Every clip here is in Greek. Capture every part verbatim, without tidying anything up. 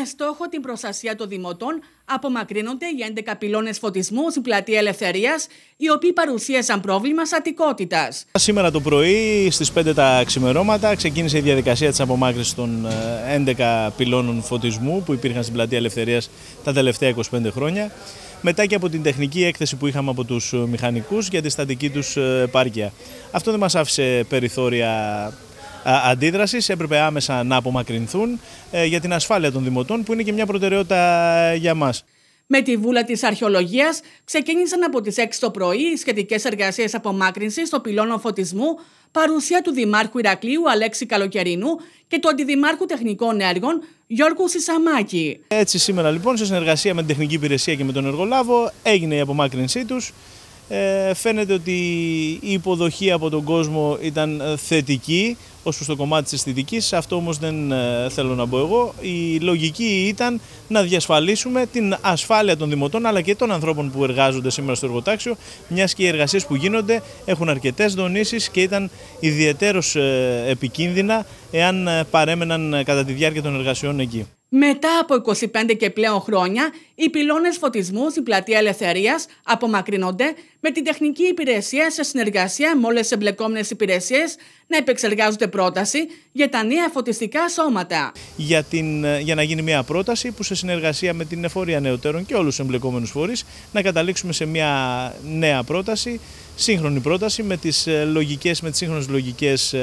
Με στόχο την προστασία των δημοτών, απομακρύνονται οι έντεκα πυλώνες φωτισμού στην Πλατεία Ελευθερίας, οι οποίοι παρουσίασαν πρόβλημα στατικότητας. Σήμερα το πρωί στις πέντε τα ξημερώματα ξεκίνησε η διαδικασία της απομάκρυνσης των έντεκα πυλώνων φωτισμού που υπήρχαν στην Πλατεία Ελευθερίας τα τελευταία είκοσι πέντε χρόνια. Μετά και από την τεχνική έκθεση που είχαμε από τους μηχανικούς για τη στατική τους επάρκεια. Αυτό δεν μας άφησε περιθώρια αντίδρασης, έπρεπε άμεσα να απομακρυνθούν για την ασφάλεια των δημοτών, που είναι και μια προτεραιότητα για μας. Με τη βούλα της αρχαιολογίας ξεκίνησαν από τις έξι το πρωί οι σχετικές εργασίες απομάκρυνσης των πυλώνων φωτισμού, παρουσία του Δημάρχου Ηρακλείου Αλέξη Καλοκαιρινού και του Αντιδημάρχου Τεχνικών Έργων Γιώργου Σισαμάκη. Έτσι σήμερα λοιπόν, σε συνεργασία με την Τεχνική Υπηρεσία και με τον Εργολάβο, έγινε η απομάκρυνσή τους. Ε, φαίνεται ότι η υποδοχή από τον κόσμο ήταν θετική ως προς το κομμάτι της αισθητικής. Αυτό όμως δεν ε, θέλω να πω εγώ. Η λογική ήταν να διασφαλίσουμε την ασφάλεια των δημοτών αλλά και των ανθρώπων που εργάζονται σήμερα στο εργοτάξιο, μιας και οι εργασίες που γίνονται έχουν αρκετές δονήσεις και ήταν ιδιαιτέρως ε, επικίνδυνα εάν ε, παρέμεναν ε, κατά τη διάρκεια των εργασιών εκεί. Μετά από είκοσι πέντε και πλέον χρόνια, οι πυλώνες φωτισμού στην Πλατεία Ελευθερίας απομακρύνονται με την Τεχνική Υπηρεσία σε συνεργασία με όλες τις εμπλεκόμενες υπηρεσίες να επεξεργάζονται πρόταση για τα νέα φωτιστικά σώματα. Για, την, για να γίνει μια πρόταση που σε συνεργασία με την Εφορία Νεωτέρων και όλους τους εμπλεκόμενους φορείς να καταλήξουμε σε μια νέα πρόταση, σύγχρονη πρόταση με τις, λογικές, με τις σύγχρονες λογικές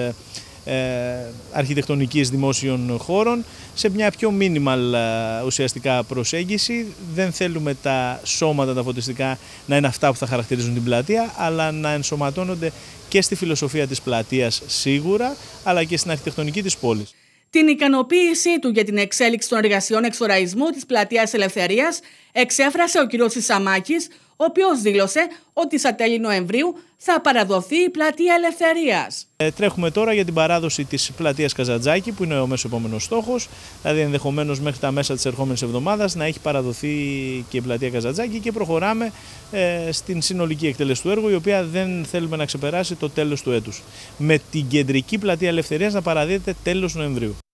αρχιτεκτονικής δημόσιων χώρων, σε μια πιο minimal ουσιαστικά προσέγγιση. Δεν θέλουμε τα σώματα τα φωτιστικά να είναι αυτά που θα χαρακτηρίζουν την πλατεία, αλλά να ενσωματώνονται και στη φιλοσοφία της πλατείας σίγουρα, αλλά και στην αρχιτεκτονική της πόλης. Την ικανοποίησή του για την εξέλιξη των εργασιών εξοραϊσμού της Πλατείας Ελευθερίας εξέφρασε ο κ. Σισαμάκης, ο οποίος δήλωσε ότι στα τέλη Νοεμβρίου θα παραδοθεί η Πλατεία Ελευθερίας. Ε, τρέχουμε τώρα για την παράδοση της Πλατείας Καζαντζάκη, που είναι ο μέσο επόμενος στόχος, δηλαδή ενδεχομένως μέχρι τα μέσα της ερχόμενης εβδομάδας να έχει παραδοθεί και η Πλατεία Καζαντζάκη, και προχωράμε ε, στην συνολική εκτέλεση του έργου, η οποία δεν θέλουμε να ξεπεράσει το τέλος του έτους. Με την κεντρική Πλατεία Ελευθερίας να παραδίδεται τέλος Νοεμβρίου.